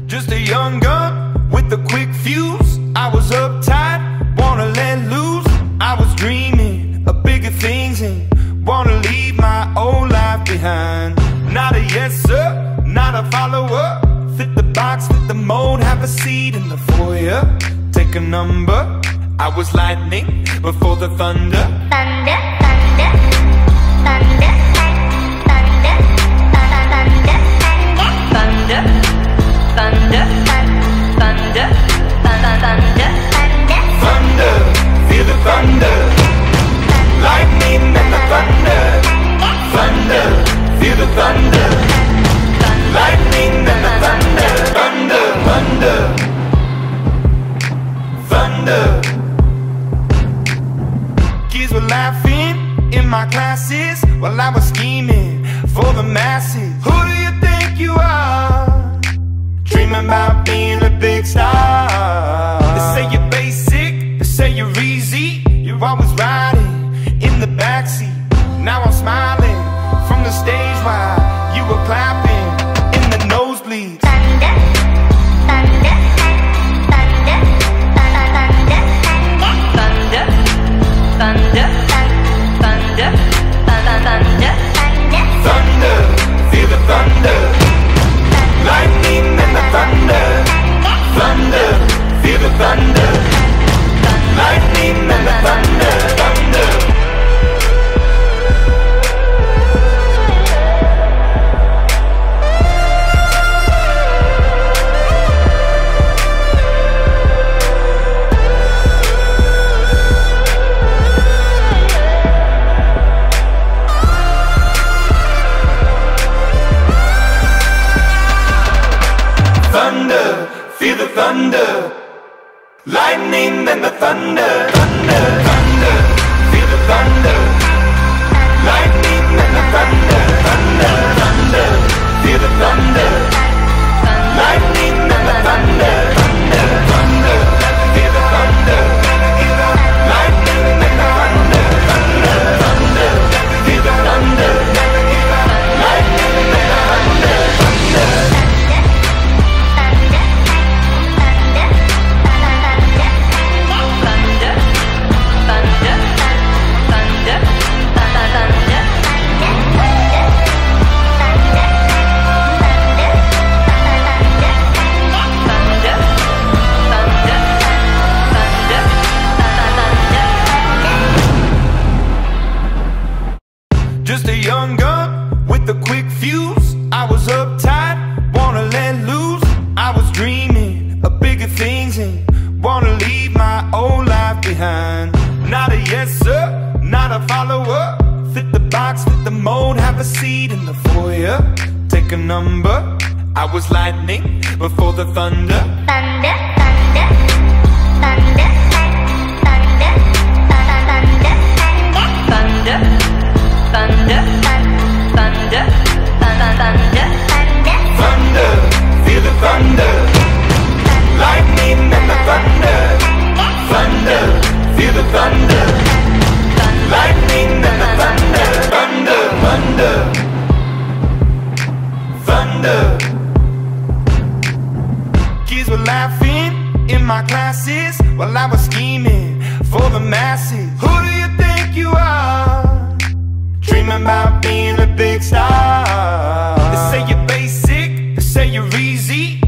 Just a young gun with a quick fuse. I was uptight, wanna let loose. I was dreaming of bigger things and wanna leave my old life behind. Not a yes sir, not a follower. Fit the box, fit the mold, have a seat in the foyer. Take a number. I was lightning before the thunder. Thunder, thunder, thunder, thunder, thunder, thunder, thunder, thunder, thunder, thunder, feel the thunder. Lightning and the thunder. Thunder, feel the thunder. Lightning and the thunder. Thunder, thunder, thunder. Kids were laughing in my classes while I was scheming for the masses. Who do you think you are? Dreaming about being a big star. They say you're basic, they say you're easy. You're always riding in the backseat. Now I'm smiling from the stage while you were clapping in the nosebleeds. thunder, thunder, thunder, thunder, thunder, thunder, thunder, thunder, Thunder, feel the thunder. Lightning and the thunder. Thunder, feel the thunder. Lightning and the thunder. Thunder. Thunder, feel the thunder. Lightning and the thunder. Thunder, thunder, feel the thunder. Lightning and the thunder. Thunder, thunder, feel the thunder. Lightning and the thunder. Thunder, thunder, feel the thunder. Lightning and the thunder. Thunder, thunder, feel the thunder. Lightning and the thunder. Thunder. Just a young gun with a quick fuse. I was uptight, wanna let loose. I was dreaming of bigger things and wanna leave my old life behind. Not a yes sir, not a follower. Fit the box, fit the mold, have a seat in the foyer. Take a number. I was lightning before the thunder. thunder, thunder, thunder, thunder, thunder, thunder, thunder, thunder, Thunder, feel the thunder. Lightning and the thunder. Thunder, feel the thunder. Lightning and the thunder. Thunder, thunder, thunder. Kids were laughing in my classes while I was scheming for the masses. Who do you think you are? Dreaming about being a big star. They say you're basic, they say you're easy.